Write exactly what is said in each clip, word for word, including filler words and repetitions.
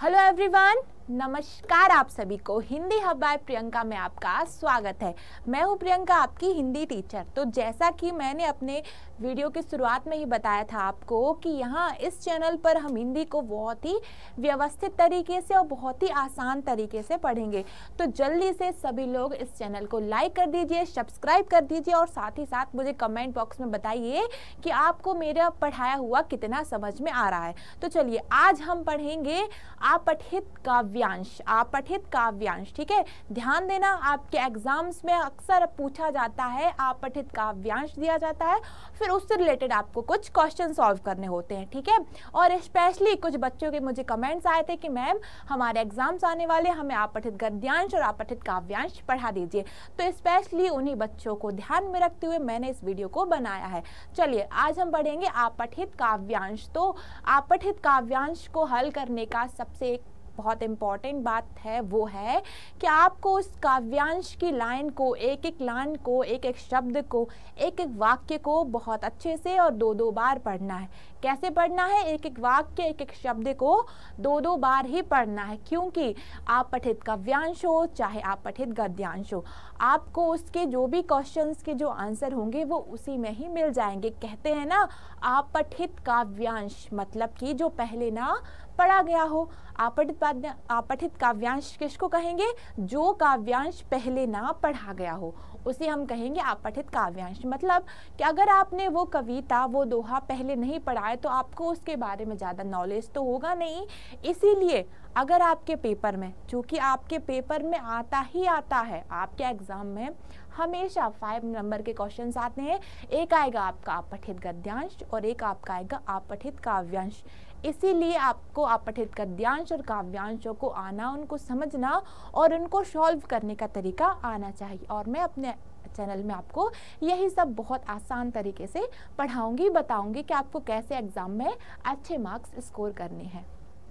Hello everyone, नमस्कार। आप सभी को हिंदी हब बाय प्रियंका में आपका स्वागत है। मैं हूं प्रियंका, आपकी हिंदी टीचर। तो जैसा कि मैंने अपने वीडियो की शुरुआत में ही बताया था आपको कि यहाँ इस चैनल पर हम हिंदी को बहुत ही व्यवस्थित तरीके से और बहुत ही आसान तरीके से पढ़ेंगे। तो जल्दी से सभी लोग इस चैनल को लाइक कर दीजिए, सब्सक्राइब कर दीजिए और साथ ही साथ मुझे कमेंट बॉक्स में बताइए कि आपको मेरा पढ़ाया हुआ कितना समझ में आ रहा है। तो चलिए, आज हम पढ़ेंगे अपठित काव्यांश। अपठित काव्यांश, ठीक है। ध्यान देना, आपके एग्जाम्स में अक्सर पूछा जाता है, अपठित काव्यांश दिया जाता है, फिर उससे रिलेटेड आपको कुछ क्वेश्चन सॉल्व करने होते हैं, ठीक है। और स्पेशली कुछ बच्चों के मुझे कमेंट्स आए थे कि मैम हमारे एग्जाम्स आने वाले, हमें अपठित गद्यांश और अपठित काव्यांश पढ़ा दीजिए। तो स्पेशली उन्हीं बच्चों को ध्यान में रखते हुए मैंने इस वीडियो को बनाया है। चलिए, आज हम पढ़ेंगे अपठित काव्यांश। तो अपठित काव्यांश को हल करने का सबसे एक बहुत इंपॉर्टेंट बात है वो है कि आपको उस काव्यांश की लाइन को, एक एक लाइन को, एक एक शब्द को, एक एक वाक्य को बहुत अच्छे से और दो दो बार पढ़ना है। कैसे पढ़ना है? एक एक वाक्य, एक एक शब्द को दो दो बार ही पढ़ना है, क्योंकि अपठित काव्यांश हो चाहे अपठित गद्यांश हो, आपको उसके जो भी क्वेश्चंस के जो आंसर होंगे वो उसी में ही मिल जाएंगे। कहते हैं ना, अपठित काव्यांश मतलब कि जो पहले ना पढ़ा गया हो। अपठित अपठित काव्यांश किसको कहेंगे? जो काव्यांश पहले ना पढ़ा गया हो उसे हम कहेंगे अपठित काव्यांश। मतलब कि अगर आपने वो कविता, वो दोहा पहले नहीं पढ़ा है तो आपको उसके बारे में ज़्यादा नॉलेज तो होगा नहीं। इसीलिए अगर आपके पेपर में, चूँकि आपके पेपर में आता ही आता है, आपके एग्ज़ाम में हमेशा फाइव नंबर के क्वेश्चंस आते हैं, एक आएगा आपका अपठित गद्यांश और एक आपका आएगा अपठित काव्यांश। इसीलिए आपको अपठित गद्यांश और काव्यांशों को आना, उनको समझना और उनको सॉल्व करने का तरीका आना चाहिए। और मैं अपने चैनल में आपको यही सब बहुत आसान तरीके से पढ़ाऊंगी, बताऊंगी कि आपको कैसे एग्जाम में अच्छे मार्क्स स्कोर करने हैं।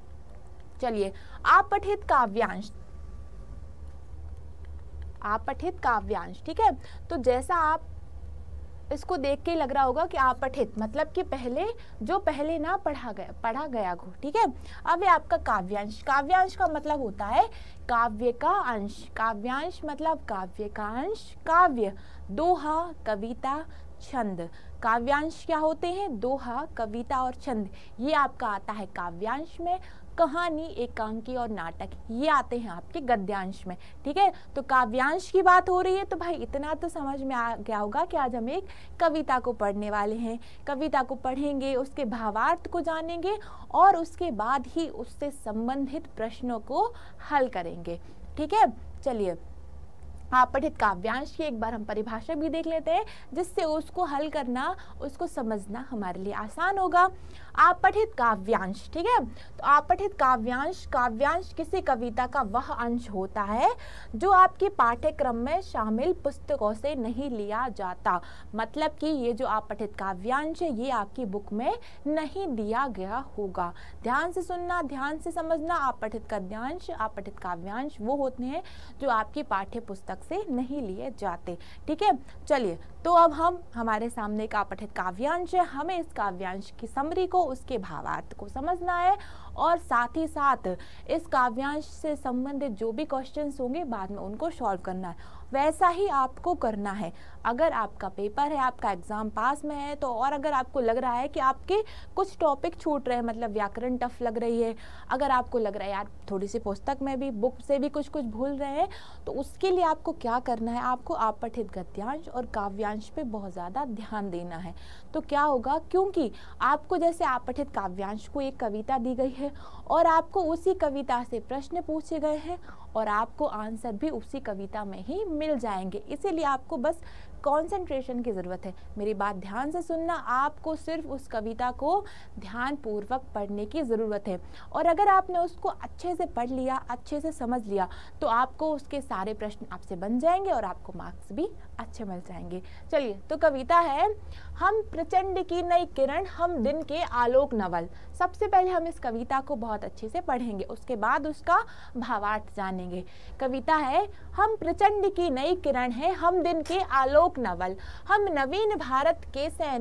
चलिए, अपठित काव्यांश। अपठित काव्यांश, ठीक है। तो जैसा आप इसको देख के लग रहा होगा कि अपठित मतलब कि पहले, जो पहले ना पढ़ा गया पढ़ा गया हो, ठीक है। अब ये आपका काव्यांश। काव्यांश का मतलब होता है काव्य का अंश। काव्यांश मतलब काव्य का अंश। काव्य, दोहा, कविता, छंद। काव्यांश क्या होते हैं? दोहा, कविता और छंद। ये आपका आता है काव्यांश में। कहानी, एकांकी और नाटक ये आते हैं आपके गद्यांश में, ठीक है। तो काव्यांश की बात हो रही है तो भाई इतना तो समझ में आ गया होगा कि आज हम एक कविता को पढ़ने वाले हैं। कविता को पढ़ेंगे, उसके भावार्थ को जानेंगे और उसके बाद ही उससे संबंधित प्रश्नों को हल करेंगे, ठीक है। चलिए, अपठित काव्यांश की एक बार हम परिभाषा भी देख लेते हैं, जिससे उसको हल करना, उसको समझना हमारे लिए आसान होगा। अपठित काव्यांश, ठीक है। तो अपठित काव्यांश, काव्यांश किसी कविता का वह अंश होता है जो आपके पाठ्यक्रम में शामिल पुस्तकों से नहीं लिया जाता। मतलब कि ये जो अपठित काव्यांश है ये आपकी बुक में नहीं दिया गया होगा। ध्यान से सुनना, ध्यान से समझना। अपठित गद्यांश, अपठित काव्यांश वो होते हैं जो आपकी पाठ्य पुस्तक से नहीं लिए जाते, ठीक है। चलिए, तो अब हम हमारे सामने एक अपठित काव्यांश है, हमें इस काव्यांश की समरी को, उसके भावार्थ को समझना है और साथ ही साथ इस काव्यांश से संबंधित जो भी क्वेश्चंस होंगे बाद में उनको सॉल्व करना है। वैसा ही आपको करना है। अगर आपका पेपर है, आपका एग्जाम पास में है, तो और अगर आपको लग रहा है कि आपके कुछ टॉपिक छूट रहे हैं, मतलब व्याकरण टफ लग रही है, अगर आपको लग रहा है यार थोड़ी सी पुस्तक में भी, बुक से भी कुछ कुछ भूल रहे हैं, तो उसके लिए आपको क्या करना है? आपको अपठित गद्यांश और काव्यांश पे बहुत ज़्यादा ध्यान देना है। तो क्या होगा, क्योंकि आपको जैसे अपठित काव्यांश को एक कविता दी गई है और आपको उसी कविता से प्रश्न पूछे गए हैं और आपको आंसर भी उसी कविता में ही मिल जाएंगे। इसीलिए आपको बस कंसंट्रेशन की ज़रूरत है। मेरी बात ध्यान से सुनना, आपको सिर्फ उस कविता को ध्यानपूर्वक पढ़ने की ज़रूरत है। और अगर आपने उसको अच्छे से पढ़ लिया, अच्छे से समझ लिया, तो आपको उसके सारे प्रश्न आपसे बन जाएंगे और आपको मार्क्स भी अच्छे मिल जाएंगे। चलिए, तो कविता है, हम प्रचंड की नई किरण, हम दिन के आलोक नवल। सबसे पहले हम इस कविता को बहुत अच्छे से पढ़ेंगे, उसके बाद उसका भावार्थ जानेंगे। कविता है, हम प्रचंड की नई किरण है, हम दिन के आलोक नवल, हम नवीन भारत के सैनिक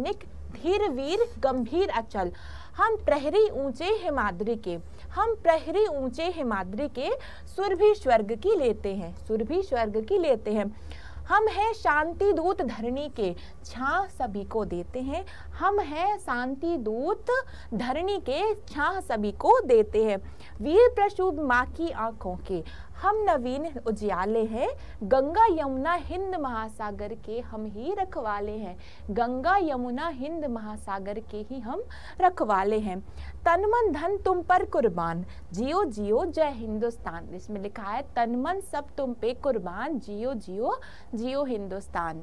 धीर वीर गंभीर अचल, हम प्रहरी ऊंचे हिमाद्री के, हम प्रहरी ऊंचे हिमाद्री के, सुर भी स्वर्ग की लेते हैं, सुर भी स्वर्ग की लेते हैं। हम हैं शांति दूत धरणी के, छां सभी को देते हैं, हम हैं शांति दूत धरणी के, छां सभी को देते हैं। वीर प्रशुभ माँ की आंखों के, हम नवीन उजियाले हैं, गंगा यमुना हिंद महासागर के हम ही रखवाले हैं, गंगा यमुना हिंद महासागर के ही हम रखवाले हैं। तन मन धन तुम पर कुर्बान, जियो जियो जय हिंदुस्तान। इसमें लिखा है तन मन सब तुम पे कुर्बान, जियो जियो जियो हिंदुस्तान।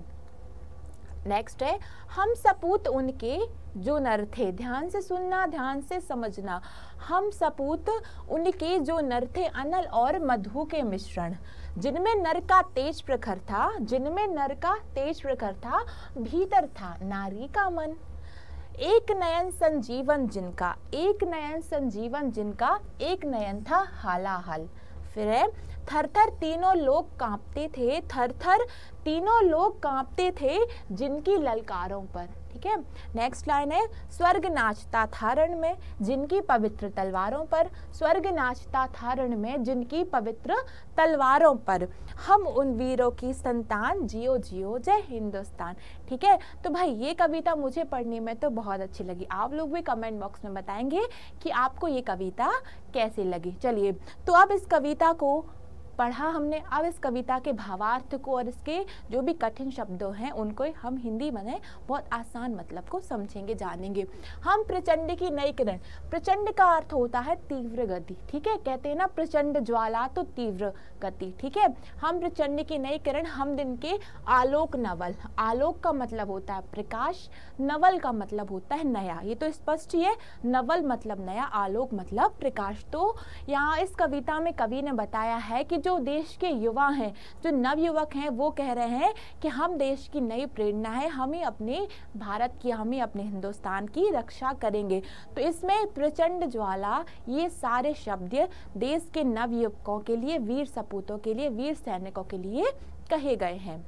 नेक्स्ट है हम सपूत उनके जो नर थे, ध्यान से सुनना, ध्यान से समझना। हम सपूत उनके जो नर थे, अनल और मधु के मिश्रण, जिनमें नर का तेज प्रखर था, जिनमें नर का तेज प्रखर था, भीतर था नारी का मन। एक नयन संजीवन जिनका, एक नयन संजीवन जिनका, एक नयन था हालाहल। फिर है थर थर तीनों लोग कांपते थे, थर थर तीनों लोग कांपते थे जिनकी ललकारों पर। ठीक है, नेक्स्ट लाइन है स्वर्ग नाचता था रण में, जिनकी पवित्र तलवारों पर, स्वर्ग नाचता था रण में, जिनकी पवित्र तलवारों पर। हम उन वीरों की संतान, जियो जियो जय हिंदुस्तान। ठीक है, तो भाई ये कविता मुझे पढ़ने में तो बहुत अच्छी लगी। आप लोग भी कमेंट बॉक्स में बताएंगे कि आपको ये कविता कैसी लगी। चलिए, तो अब इस कविता को पढ़ा हमने, अब इस कविता के भावार्थ को और इसके जो भी कठिन शब्दों हैं उनको हम हिंदी में बहुत आसान मतलब को समझेंगे, जानेंगे। हम प्रचंड की नई किरण, प्रचंड का अर्थ होता है तीव्र गति। ठीक है, कहते हैं ना प्रचंड ज्वाला तो तीव्र गति। ठीक है, हम प्रचंड की नई किरण, हम दिन के आलोक नवल, आलोक का मतलब होता है प्रकाश, नवल का मतलब होता है नया, ये तो स्पष्ट ही है, नवल मतलब नया, आलोक मतलब प्रकाश। तो यहाँ इस कविता में कवि ने बताया है कि जो देश के युवा हैं, जो नवयुवक हैं, वो कह रहे हैं कि हम देश की नई प्रेरणा है, हम ही अपने भारत की, हम ही अपने हिंदुस्तान की रक्षा करेंगे। तो इसमें प्रचंड ज्वाला, ये सारे शब्द देश के नवयुवकों के लिए, वीर सपूतों के लिए, वीर सैनिकों के लिए कहे गए हैं।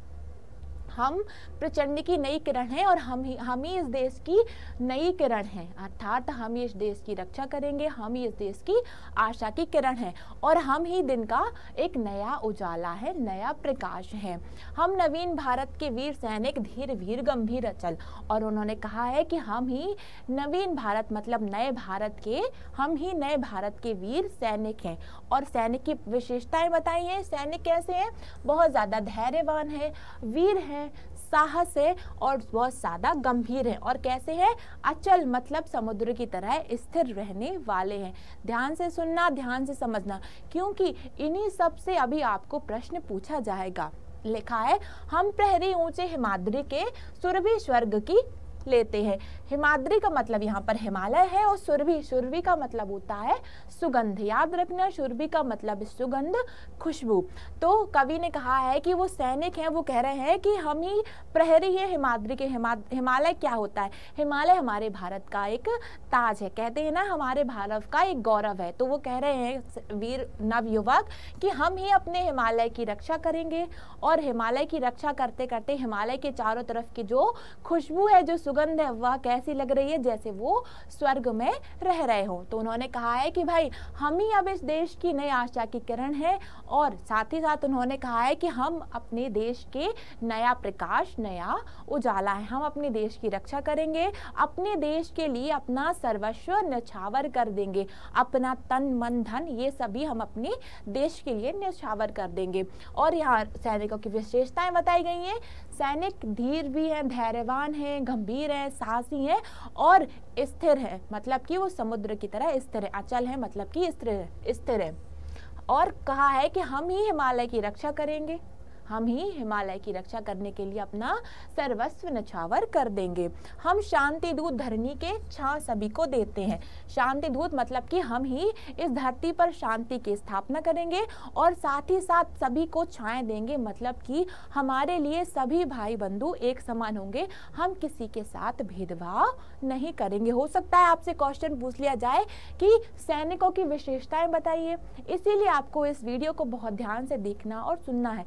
हम प्रचंड की नई किरण हैं और हम ही हम ही इस देश की नई किरण हैं, अर्थात हम ही इस देश की रक्षा करेंगे, हम ही इस देश की आशा की किरण हैं और हम ही दिन का एक नया उजाला है, नया प्रकाश है। हम नवीन भारत के वीर सैनिक, धीर वीर गंभीर अचल। और उन्होंने कहा है कि हम ही नवीन भारत मतलब नए भारत के, हम ही नए भारत के वीर सैनिक हैं। और सैनिक की विशेषताएं बताई हैं। सैनिक कैसे हैं? बहुत ज़्यादा धैर्यवान है, वीर है, साहस है और बहुत ज्यादा गंभीर है। और कैसे है? अचल मतलब समुद्र की तरह स्थिर रहने वाले हैं। ध्यान से सुनना, ध्यान से समझना, क्योंकि इन्हीं सब से अभी आपको प्रश्न पूछा जाएगा। लिखा है हम प्रहरी ऊंचे हिमाद्री के, सुरभि स्वर्ग की लेते हैं। हिमाद्री का मतलब यहाँ पर हिमालय है और सुरभि, सुरभि का मतलब होता है सुगंध। याद रखना, सुरभि का मतलब सुगंध, खुशबू। तो कवि ने कहा है कि वो सैनिक हैं, वो कह रहे हैं कि हम ही प्रहरी है हिमाद्री के। हिमालय क्या होता है? हिमालय हमारे भारत का एक ताज है, कहते हैं ना हमारे भारत का एक गौरव है। तो वो कह रहे हैं वीर नवयुवक कि हम ही अपने हिमालय की रक्षा करेंगे और हिमालय की रक्षा करते करते हिमालय के चारों तरफ की जो खुशबू है, जो सुगंध है, वह कैसी लग रही है? जैसे वो स्वर्ग में रह रहे हो। तो उन्होंने कहा है कि भाई हम ही अब इस देश की नई आशा की किरण है और साथ ही साथ उन्होंने कहा है कि हम अपने देश के नया प्रकाश, नया उजाला है। हम अपने देश की रक्षा करेंगे, अपने देश के लिए अपना सर्वस्व न्यौछावर कर देंगे, अपना तन मन धन ये सभी हम अपने देश के लिए न्यौछावर कर देंगे। और यहाँ सैनिकों की विशेषताएं बताई गई हैं। सैनिक धीर भी हैं, धैर्यवान हैं, गंभीर हैं, साहसी हैं और स्थिर है, मतलब कि वो समुद्र की तरह स्थिर है। अचल है मतलब कि स्थिर स्थिर है। और कहा है कि हम ही हिमालय की रक्षा करेंगे, हम ही हिमालय की रक्षा करने के लिए अपना सर्वस्व न्यौछावर कर देंगे। हम शांति दूत धरनी के, छां सभी को देते हैं। शांति दूत मतलब कि हम ही इस धरती पर शांति की स्थापना करेंगे और साथ ही साथ सभी को छाएं देंगे, मतलब कि हमारे लिए सभी भाई बंधु एक समान होंगे, हम किसी के साथ भेदभाव नहीं करेंगे। हो सकता है आपसे क्वेश्चन पूछ लिया जाए कि सैनिकों की विशेषताएं बताइए, इसीलिए आपको इस वीडियो को बहुत ध्यान से देखना और सुनना है।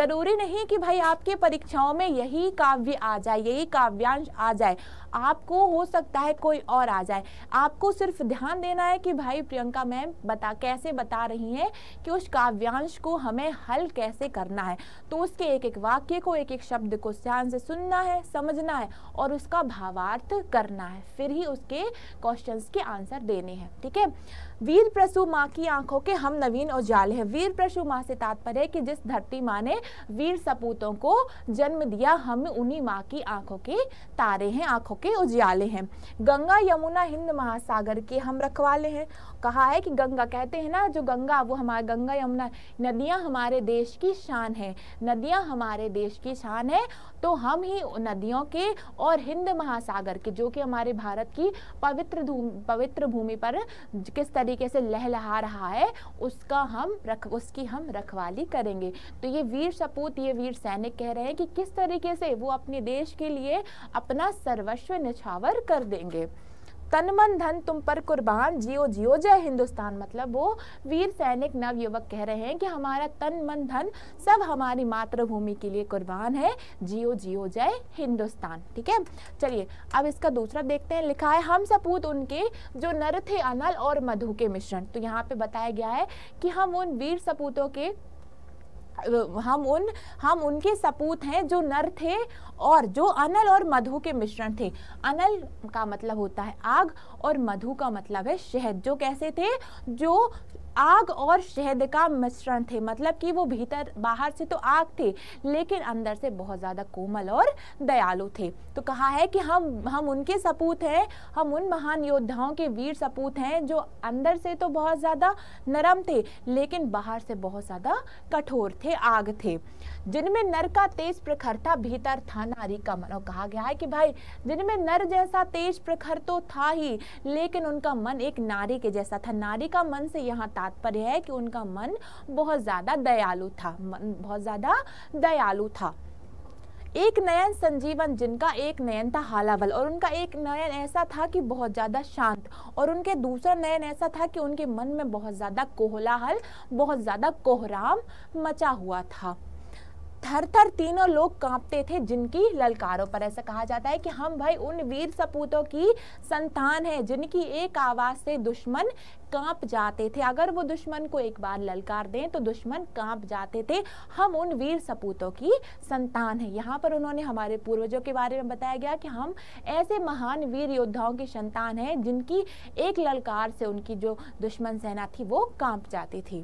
जरूरी नहीं कि भाई आपके परीक्षाओं में यही काव्य आ जाए, यही काव्यांश आ जाए, आपको हो सकता है कोई और आ जाए। आपको सिर्फ ध्यान देना है कि भाई प्रियंका मैम बता कैसे बता रही हैं कि उस काव्यांश को हमें हल कैसे करना है। तो उसके एक एक वाक्य को, एक एक शब्द को ध्यान से सुनना है, समझना है और उसका भावार्थ करना है, फिर ही उसके क्वेश्चंस के आंसर देने हैं। ठीक है। वीर प्रसू माँ की आंखों के हम नवीन उजाले हैं। वीर प्रसू माँ से तात्पर्य है कि जिस धरती माँ ने वीर सपूतों को जन्म दिया, हम उन्हीं माँ की आंखों के तारे हैं, आंखों के उजाले हैं। गंगा यमुना हिंद महासागर के हम रखवाले हैं। कहा है कि गंगा, कहते हैं ना जो गंगा, वो हमारे गंगा यमुना नदियां हमारे देश की शान है, नदियां हमारे देश की शान है। तो हम ही नदियों के और हिंद महासागर के, जो कि हमारे भारत की पवित्र पवित्र भूमि पर किस तरीके से लहलहा रहा है, उसका हम रख उसकी हम रखवाली करेंगे। तो ये वीर सपूत, ये वीर सैनिक कह रहे हैं कि किस तरीके से वो अपने देश के लिए अपना सर्वस्व निछावर कर देंगे। तन मन धन तुम पर कुर्बान, जियो जियो जय हिंदुस्तान। मतलब वो वीर सैनिक नवयुवक कह रहे हैं कि हमारा तन मन धन सब हमारी मातृभूमि के लिए कुर्बान है, जियो जियो जय हिंदुस्तान। ठीक है। चलिए अब इसका दूसरा देखते हैं। लिखा है हम सपूत उनके जो नर थे अनल और मधु के मिश्रण। तो यहाँ पे बताया गया है कि हम उन वीर सपूतों के हम उन हम उनके सपूत हैं जो नर थे और जो अनल और मधु के मिश्रण थे। अनल का मतलब होता है आग और मधु का मतलब है शहद। जो कैसे थे, जो आग और शहद का मिश्रण थे, मतलब कि वो भीतर बाहर से तो आग थे लेकिन अंदर से बहुत ज़्यादा कोमल और दयालु थे। तो कहा है कि हम हम उनके सपूत हैं, हम उन महान योद्धाओं के वीर सपूत हैं जो अंदर से तो बहुत ज़्यादा नरम थे लेकिन बाहर से बहुत ज़्यादा कठोर थे, आग थे। जिनमें नर का तेज प्रखर था, भीतर था नारी का मन। और कहा गया है कि भाई जिनमें नर जैसा तेज प्रखर तो था ही लेकिन उनका मन एक नारी के जैसा था। नारी का मन से यहाँ तात्पर्य है कि उनका मन बहुत ज्यादा दयालु था, मन बहुत ज्यादा दयालु था। एक नयन संजीवन, जिनका एक नयन था हालावल, और उनका एक नयन ऐसा था कि बहुत ज्यादा शांत, और उनके दूसरा नयन ऐसा था कि उनके मन में बहुत ज्यादा कोहलाहल, बहुत ज्यादा कोहराम मचा हुआ था। थर थर तीनों लोग कांपते थे जिनकी ललकारों पर। ऐसा कहा जाता है कि हम भाई उन वीर सपूतों की संतान हैं जिनकी एक आवाज से दुश्मन कांप जाते थे। अगर वो दुश्मन को एक बार ललकार दें तो दुश्मन कांप जाते थे। हम उन वीर सपूतों की संतान हैं। यहाँ पर उन्होंने हमारे पूर्वजों के बारे में बताया गया कि हम ऐसे महान वीर योद्धाओं की संतान हैं जिनकी एक ललकार से उनकी जो दुश्मन सेना थी वो कांप जाती थी।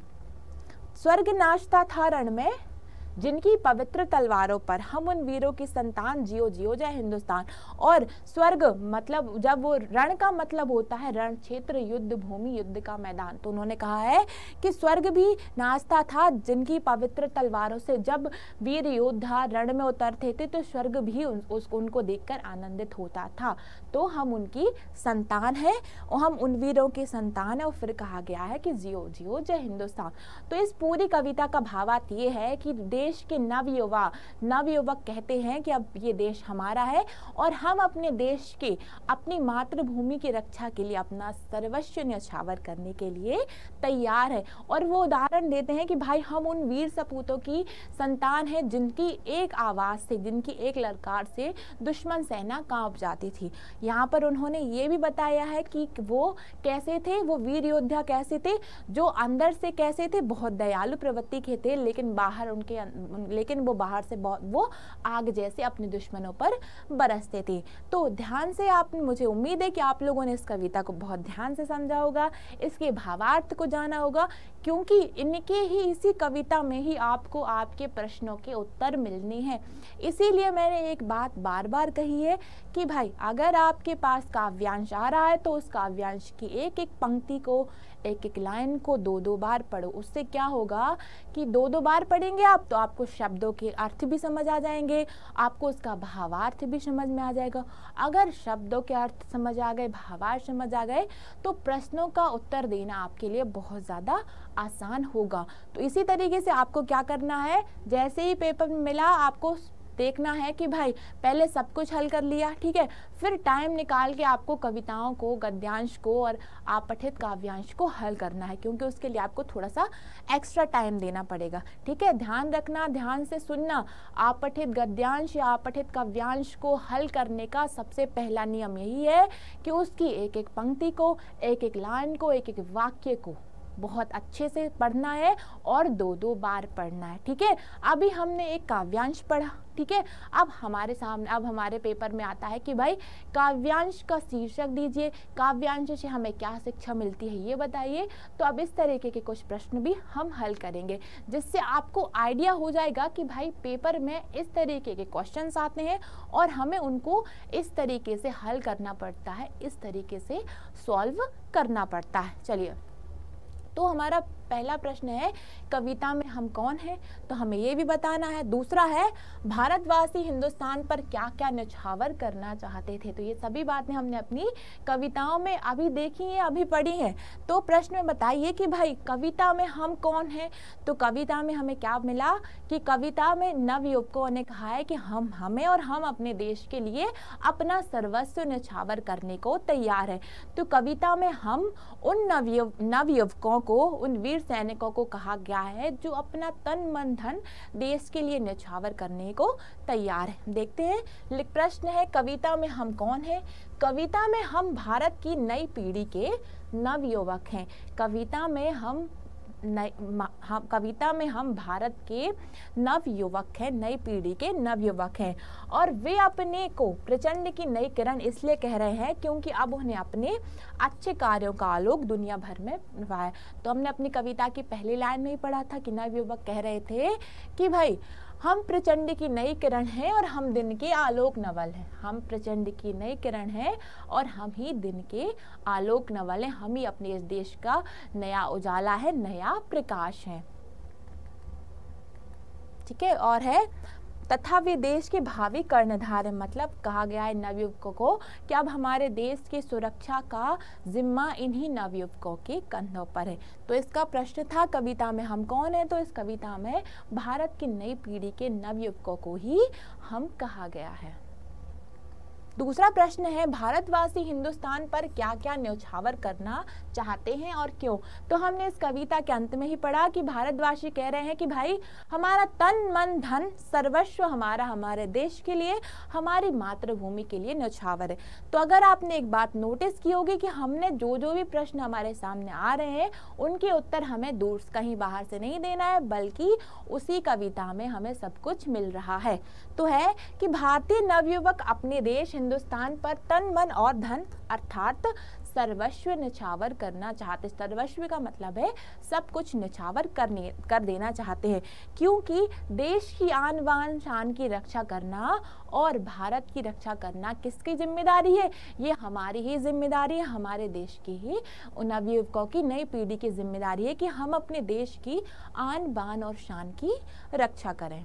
स्वर्ग नाचता था रण में, जिनकी पवित्र तलवारों पर, हम उन वीरों की संतान, जियो जियो जय हिंदुस्तान। और स्वर्ग मतलब जब वो रण का मतलब होता है रण क्षेत्र, युद्ध भूमि, युद्ध का मैदान। तो उन्होंने कहा है कि स्वर्ग भी नाचता था जिनकी पवित्र तलवारों से। जब वीर योद्धा रण में उतरते थे तो स्वर्ग भी उन, उस, उनको देखकर आनंदित होता था। तो हम उनकी संतान हैं और हम उन वीरों की संतान है। और फिर कहा गया है कि जियो जियो जय हिंदुस्तान। तो इस पूरी कविता का भावार्थ ये है कि देश के नवयुवा नवयुवक कहते हैं कि अब ये देश हमारा है और हम अपने देश के, अपनी मातृभूमि की रक्षा के लिए अपना सर्वस्व न्यौछावर करने के लिए तैयार है। और वो उदाहरण देते हैं कि भाई हम उन वीर सपूतों की संतान हैं जिनकी एक आवाज से, जिनकी एक ललकार से दुश्मन सेना कांप जाती थी। यहाँ पर उन्होंने ये भी बताया है कि वो कैसे थे, वो वीर योद्धा कैसे थे, जो अंदर से कैसे थे, बहुत दयालु प्रवृत्ति के थे लेकिन बाहर उनके लेकिन वो बाहर से बहुत वो आग जैसे अपने दुश्मनों पर बरसते थे। तो ध्यान से आप, मुझे उम्मीद है कि आप लोगों ने इस कविता को बहुत ध्यान से समझा होगा, इसके भावार्थ को जाना होगा, क्योंकि इनके ही इसी कविता में ही आपको आपके प्रश्नों के उत्तर मिलने हैं। इसीलिए मैंने एक बात बार बार कही है कि भाई अगर आपके पास काव्यांश आ रहा है तो उस काव्यांश की एक एक पंक्ति को, एक एक लाइन को दो दो बार पढ़ो। उससे क्या होगा कि दो दो बार पढ़ेंगे आप तो आपको शब्दों के अर्थ भी समझ आ जाएंगे, आपको उसका भावार्थ भी समझ में आ जाएगा। अगर शब्दों के अर्थ समझ आ गए, भावार्थ समझ आ गए तो प्रश्नों का उत्तर देना आपके लिए बहुत ज़्यादा आसान होगा। तो इसी तरीके से आपको क्या करना है, जैसे ही पेपर मिला आपको देखना है कि भाई पहले सब कुछ हल कर लिया, ठीक है, फिर टाइम निकाल के आपको कविताओं को, गद्यांश को और आप पठित काव्यांश को हल करना है, क्योंकि उसके लिए आपको थोड़ा सा एक्स्ट्रा टाइम देना पड़ेगा, ठीक है। ध्यान रखना, ध्यान से सुनना, आप पठित गद्यांश या आप पठित काव्यांश को हल करने का सबसे पहला नियम यही है कि उसकी एक एक पंक्ति को, एक एक लाइन को, एक एक वाक्य को बहुत अच्छे से पढ़ना है और दो दो बार पढ़ना है, ठीक है। अभी हमने एक काव्यांश पढ़ा, ठीक है, अब हमारे सामने, अब हमारे पेपर में आता है कि भाई काव्यांश का शीर्षक दीजिए, काव्यांश से हमें क्या शिक्षा मिलती है ये बताइए। तो अब इस तरीके के कुछ प्रश्न भी हम हल करेंगे, जिससे आपको आइडिया हो जाएगा कि भाई पेपर में इस तरीके के क्वेश्चंस आते हैं और हमें उनको इस तरीके से हल करना पड़ता है, इस तरीके से सॉल्व करना पड़ता है। चलिए, तो हमारा पहला प्रश्न है कविता में हम कौन हैं, तो हमें ये भी बताना है। दूसरा है भारतवासी हिंदुस्तान पर क्या क्या न्यौछावर करना चाहते थे। तो ये सभी बातें हमने अपनी कविताओं में अभी देखी हैं, अभी पढ़ी हैं। तो प्रश्न में बताइए कि भाई कविता में हम कौन हैं। तो कविता में हमें क्या मिला कि कविता में नवयुवकों ने कहा है कि हम हमें और हम अपने देश के लिए अपना सर्वस्व न्यौछावर करने को तैयार है। तो कविता में हम उन नवयुव नवयुवकों को, उन वीर सैनिकों को कहा गया है जो अपना तन मन धन देश के लिए न्यौछावर करने को तैयार है। देखते हैं, प्रश्न है कविता में हम कौन हैं। कविता में हम भारत की नई पीढ़ी के नवयुवक हैं। कविता में हम नई हम कविता में हम भारत के नवयुवक हैं, नई पीढ़ी के नवयुवक हैं, और वे अपने को प्रचंड की नई किरण इसलिए कह रहे हैं क्योंकि अब उन्हें अपने अच्छे कार्यों का आलोक दुनिया भर में है। तो हमने अपनी कविता की पहली लाइन में ही पढ़ा था कि नवयुवक कह रहे थे कि भाई हम प्रचंड की नई किरण हैं और हम दिन के आलोक नवल हैं। हम प्रचंड की नई किरण हैं और हम ही दिन के आलोक नवल हैं। हम ही अपने इस देश का नया उजाला है, नया प्रकाश है, ठीक है। और है तथा वे देश के भावी कर्णधार है। मतलब कहा गया है नवयुवकों को कि अब हमारे देश की सुरक्षा का जिम्मा इन्हीं नवयुवकों के कंधों पर है। तो इसका प्रश्न था कविता में हम कौन है। तो इस कविता में भारत की नई पीढ़ी के नवयुवकों को ही हम कहा गया है। दूसरा प्रश्न है भारतवासी हिंदुस्तान पर क्या क्या न्यौछावर करना चाहते हैं और क्यों। तो हमने इस कविता के अंत में ही पढ़ा कि भारतवासी कह रहे हैं कि भाई हमारा तन मन धन सर्वस्व हमारा हमारे देश के लिए, हमारी मातृभूमि के लिए न्यौछावर है। तो अगर आपने एक बात नोटिस की होगी कि हमने जो जो भी प्रश्न हमारे सामने आ रहे हैं उनके उत्तर हमें दूर कहीं बाहर से नहीं देना है, बल्कि उसी कविता में हमें सब कुछ मिल रहा है। तो है कि भारतीय नवयुवक अपने देश हिंदुस्तान पर तन मन और धन अर्थात सर्वस्व न्यौछावर करना चाहते। सर्वस्व का मतलब है सब कुछ न्यौछावर करने कर देना चाहते हैं, क्योंकि देश की आन बान शान की रक्षा करना और भारत की रक्षा करना किसकी जिम्मेदारी है। ये हमारी ही जिम्मेदारी है, हमारे देश की ही नवयुवकों की नई पीढ़ी की जिम्मेदारी है कि हम अपने देश की आन बान और शान की रक्षा करें।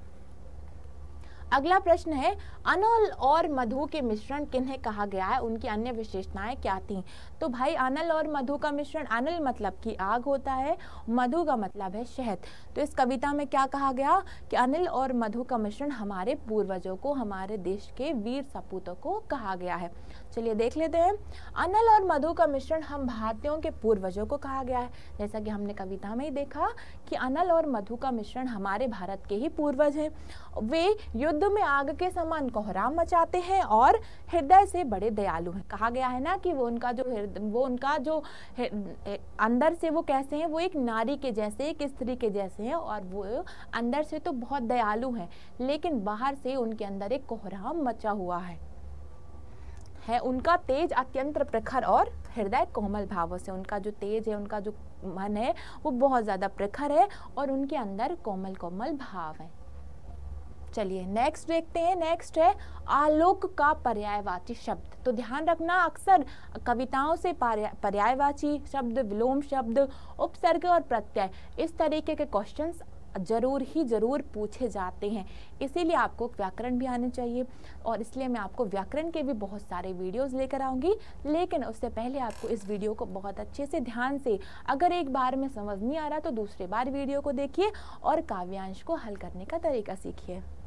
अगला प्रश्न है अनल और मधु के मिश्रण किन्हें कहा गया है, उनकी अन्य विशेषताएं क्या थी। तो भाई अनल और मधु का मिश्रण, अनल मतलब कि आग होता है, मधु का मतलब है शहद। तो इस कविता में क्या कहा गया कि अनिल और मधु का मिश्रण हमारे पूर्वजों को, हमारे देश के वीर सपूतों को कहा गया है। चलिए देख लेते हैं। अनल और मधु का मिश्रण हम भारतीयों के पूर्वजों को कहा गया है। जैसा कि हमने कविता में ही देखा कि अनल और मधु का मिश्रण हमारे भारत के ही पूर्वज हैं। वे युद्ध में आग के समान कोहराम मचाते हैं और हृदय से बड़े दयालु हैं। कहा गया है ना कि वो उनका जो वो उनका जो अंदर से वो कैसे हैं, वो एक नारी के जैसे, एक स्त्री के जैसे हैं, और वो अंदर से तो बहुत दयालु हैं, लेकिन बाहर से उनके अंदर एक कोहराम मचा हुआ है है उनका तेज अत्यंत प्रखर और हृदय कोमल भावों से। उनका जो तेज है, उनका जो मन है वो बहुत ज्यादा प्रखर है और उनके अंदर कोमल कोमल भाव है। चलिए नेक्स्ट देखते हैं। नेक्स्ट है आलोक का पर्यायवाची शब्द। तो ध्यान रखना, अक्सर कविताओं से पर्यायवाची शब्द, विलोम शब्द, उपसर्ग और प्रत्यय, इस तरीके के क्वेश्चंस जरूर ही जरूर पूछे जाते हैं। इसीलिए आपको व्याकरण भी आने चाहिए, और इसलिए मैं आपको व्याकरण के भी बहुत सारे वीडियोस लेकर आऊँगी। लेकिन उससे पहले आपको इस वीडियो को बहुत अच्छे से ध्यान से, अगर एक बार में समझ नहीं आ रहा तो दूसरे बार वीडियो को देखिए और काव्यांश को हल करने का तरीका सीखिए।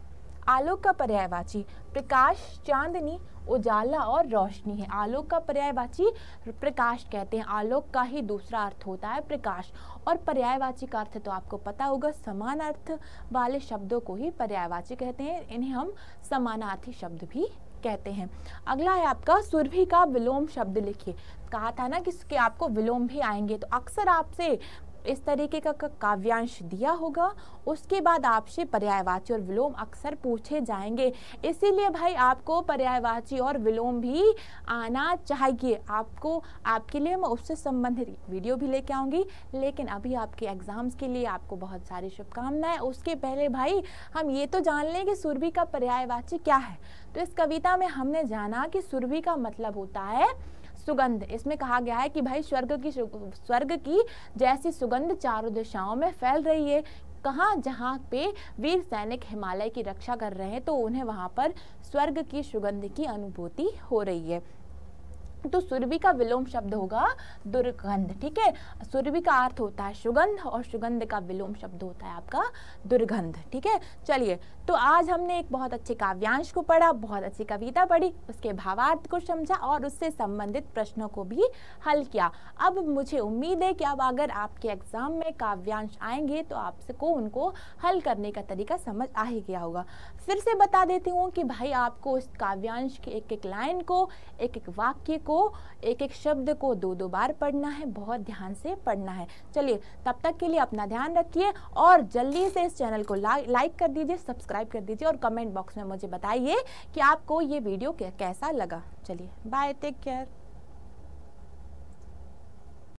आलोक का पर्यायवाची प्रकाश, चांदनी, उजाला और रोशनी है। आलोक का पर्यायवाची प्रकाश कहते हैं। आलोक का ही दूसरा अर्थ होता है प्रकाश। और पर्यायवाची का अर्थ तो आपको पता होगा, समान अर्थ वाले शब्दों को ही पर्यायवाची कहते हैं। इन्हें हम समानार्थी शब्द भी कहते हैं। अगला है आपका सुरभि का विलोम शब्द लिखिए। कहा था ना कि आपको विलोम भी आएंगे, तो अक्सर आपसे इस तरीके का काव्यांश दिया होगा, उसके बाद आपसे पर्यायवाची और विलोम अक्सर पूछे जाएंगे। इसीलिए भाई आपको पर्यायवाची और विलोम भी आना चाहिए। आपको आपके लिए मैं उससे संबंधित वीडियो भी लेके आऊँगी, लेकिन अभी आपके एग्जाम्स के लिए आपको बहुत सारी शुभकामनाएं। उसके पहले भाई हम ये तो जान लें कि सुरभि का पर्यायवाची क्या है। तो इस कविता में हमने जाना कि सुरभि का मतलब होता है सुगंध। इसमें कहा गया है कि भाई स्वर्ग की स्वर्ग की जैसी सुगंध चारों दिशाओं में फैल रही है। कहाँ? जहाँ पे वीर सैनिक हिमालय की रक्षा कर रहे हैं, तो उन्हें वहाँ पर स्वर्ग की सुगंध की अनुभूति हो रही है। तो सुरभि का विलोम शब्द होगा दुर्गंध। ठीक है, सुरभि का अर्थ होता है सुगंध और सुगंध का विलोम शब्द होता है आपका दुर्गंध। ठीक है, चलिए तो आज हमने एक बहुत अच्छे काव्यांश को पढ़ा, बहुत अच्छी कविता पढ़ी, उसके भावार्थ को समझा और उससे संबंधित प्रश्नों को भी हल किया। अब मुझे उम्मीद है कि अब अगर आपके एग्जाम में काव्यांश आएंगे तो आपको उनको हल करने का तरीका समझ आ ही गया होगा। फिर से बता देती हूँ कि भाई आपको इस काव्यांश के एक एक लाइन को, एक एक वाक्य को, एक एक शब्द को दो दो बार पढ़ना है, बहुत ध्यान से पढ़ना है। चलिए तब तक के लिए अपना ध्यान रखिए और जल्दी से इस चैनल को ला, लाइक कर दीजिए, सब्सक्राइब कर दीजिए और कमेंट बॉक्स में मुझे बताइए कि आपको ये वीडियो कैसा लगा। चलिए बाय, टेक केयर।